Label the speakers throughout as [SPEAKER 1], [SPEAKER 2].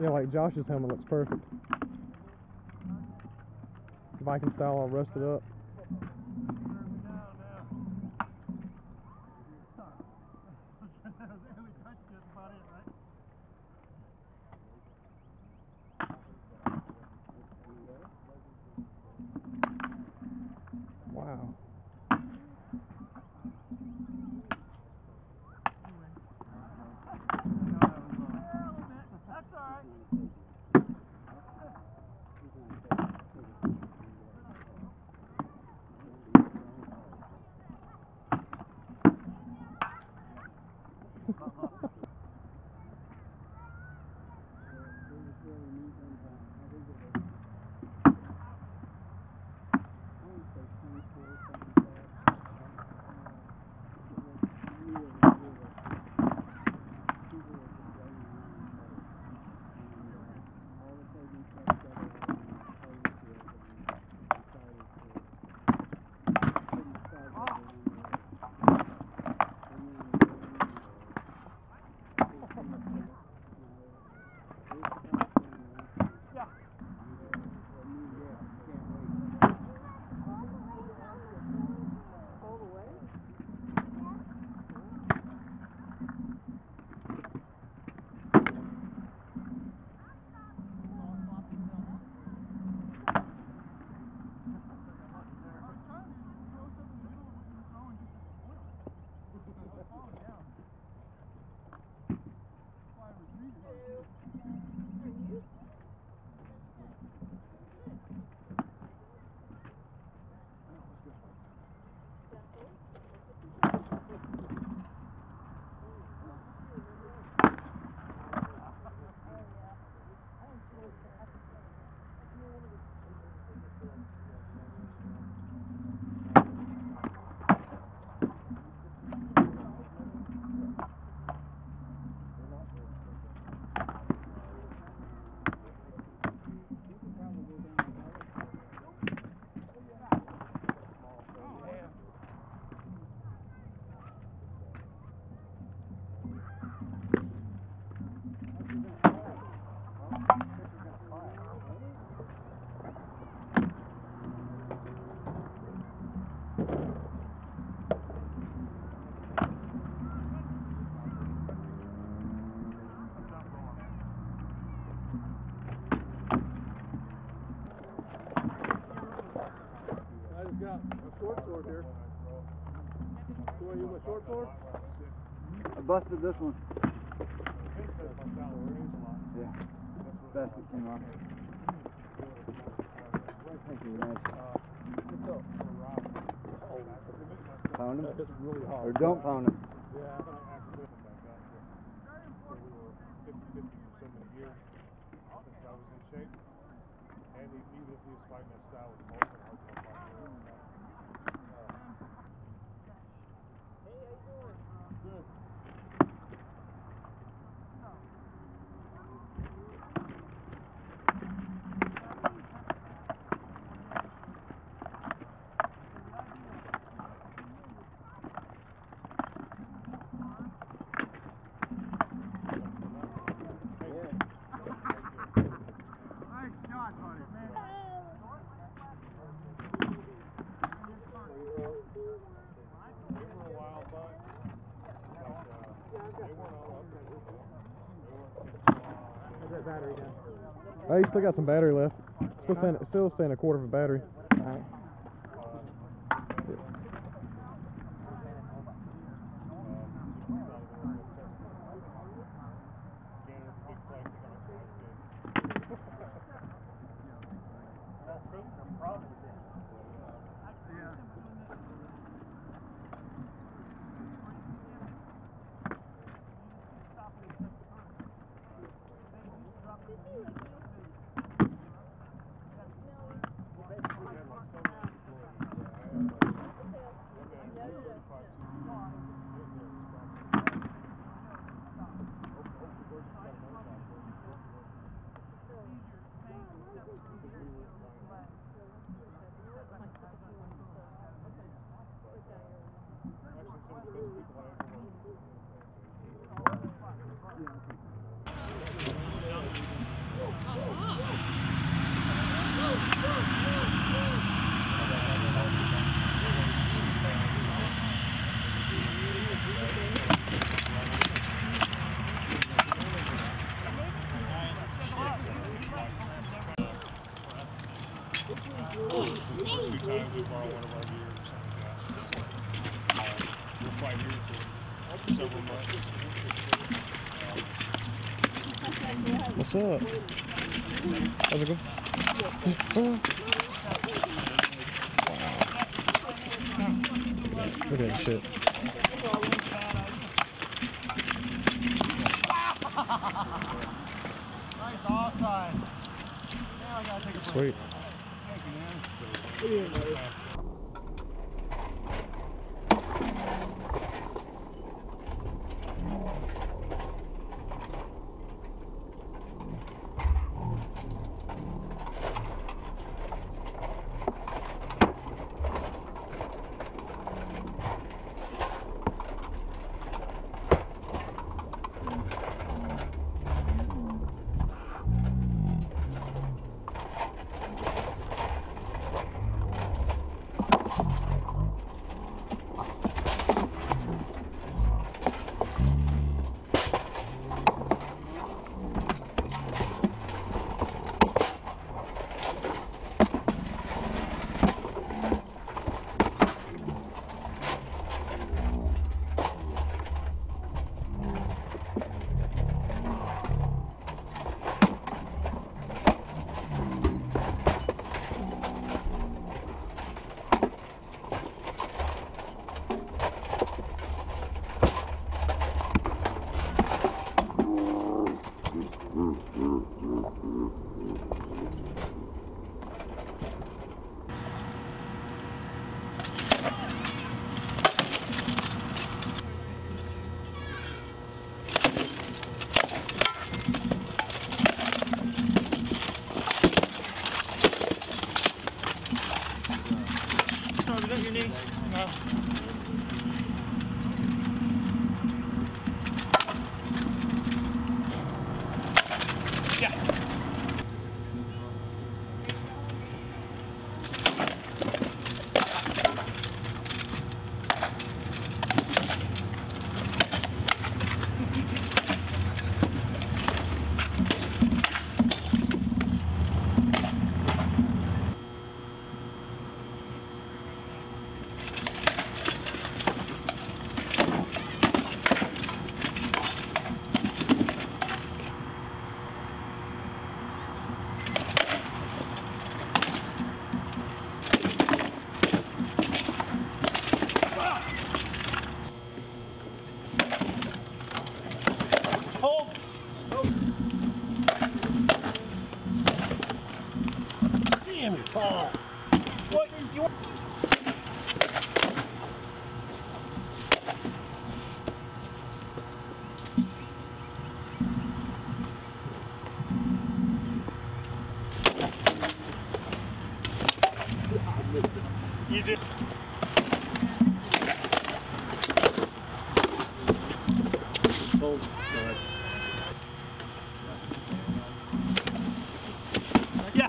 [SPEAKER 1] Yeah, like Josh's helmet looks perfect. Viking style, all rusted up. Wow.
[SPEAKER 2] That's all right.
[SPEAKER 1] Got a short sword here. You want to use my short sword?
[SPEAKER 3] I busted this one. Yeah. Basket came off. Thank you, nice. Pound him?
[SPEAKER 1] It's really hard.
[SPEAKER 3] Or don't pound him.
[SPEAKER 1] Yeah. And even if he was fighting that style with most of hard to fight. Hey, how you doing? Good. Battery down. Oh, you still got some battery left. Still staying a quarter of a battery. All right.
[SPEAKER 2] one of our deer or something like that. We'll fight here for several months.
[SPEAKER 1] What's up? How's it go? Look at that shit.
[SPEAKER 2] Nice offside. Now I gotta take a break.
[SPEAKER 1] Sweet.
[SPEAKER 2] Thank you, man. Your knee? No. Damn it, Paul. What you want? You did.
[SPEAKER 3] Hold. Go ahead.
[SPEAKER 2] Yeah.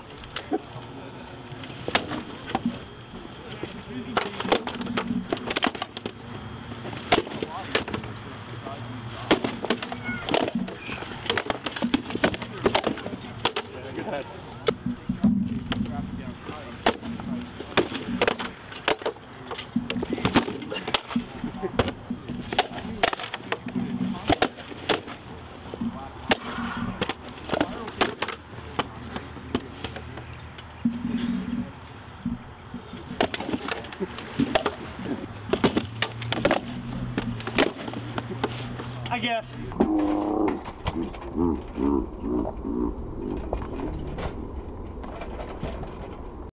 [SPEAKER 3] Go ahead.
[SPEAKER 2] I guess.